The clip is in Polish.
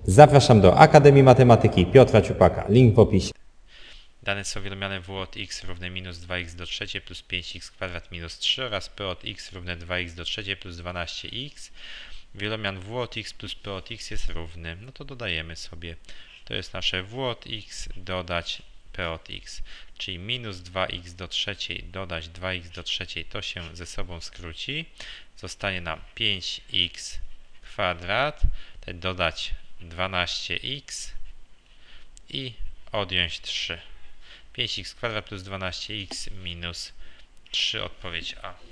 Zapraszam do Akademii Matematyki Piotra Ciupaka. Link w opisie. Dane są wielomiane w od x równe minus 2x do trzeciej plus 5x kwadrat minus 3 oraz p od x równe 2x do trzeciej plus 12x. Wielomian w od x plus p od x jest równy. No to dodajemy sobie. To jest nasze w od x dodać p od x. Czyli minus 2x do trzeciej dodać 2x do trzeciej. To się ze sobą skróci. Zostanie nam 5x kwadrat. Tutaj dodać 12x i odjąć 3. 5x kwadrat plus 12x minus 3, odpowiedź A.